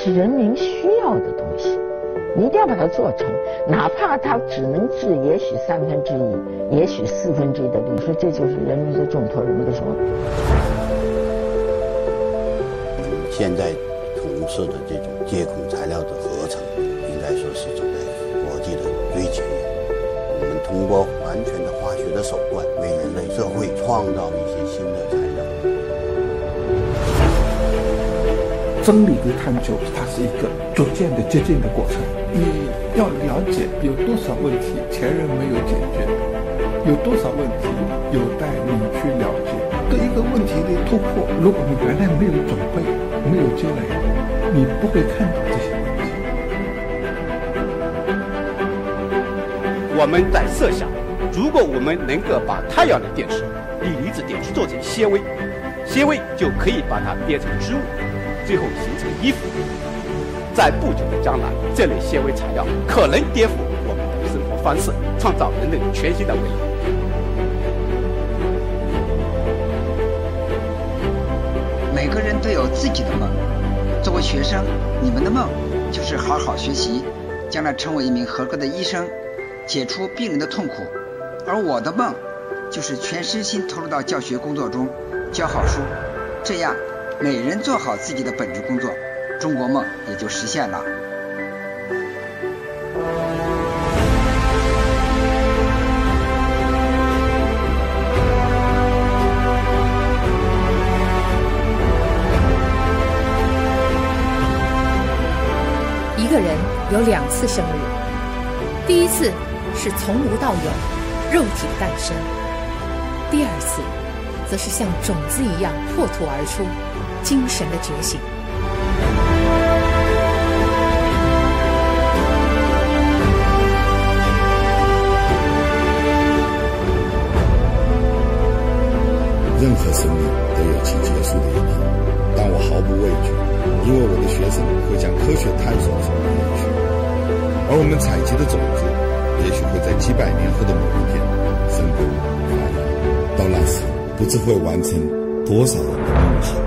是人民需要的东西，你一定要把它做成，哪怕它只能治也许1/3，也许1/4的利。说这就是人民的重托，人民的什么？ 现在从事的这种接孔材料的合成，应该说是走在国际的最前沿。我们通过完全的化学的手段，为人类社会创造一些新的材料。 真理的探究，它是一个逐渐的接近的过程。你要了解有多少问题前人没有解决，有多少问题有待你去了解。对一个问题的突破，如果你原来没有准备，没有积累，你不会看到这些问题。 我们在设想，如果我们能够把太阳的电池、锂离子电池做成纤维，纤维就可以把它编成织物，最后形成衣服。在不久的将来，这类纤维材料可能颠覆我们的生活方式，创造人类全新的未来。 每个人都有自己的梦。作为学生，你们的梦就是好好学习，将来成为一名合格的医生，解除病人的痛苦。而我的梦就是全身心投入到教学工作中，教好书。这样，每人做好自己的本职工作，中国梦也就实现了。 一个人有2次生日，第一次是从无到有，肉体的诞生；第2次，则是像种子一样破土而出，精神的觉醒。 任何生命都有其结束的一天，但我毫不畏惧，因为我的学生会将科学探索成为延续，而我们采集的种子，也许会在几百年后的某一天生根发芽，到那时不知会完成多少人的梦想。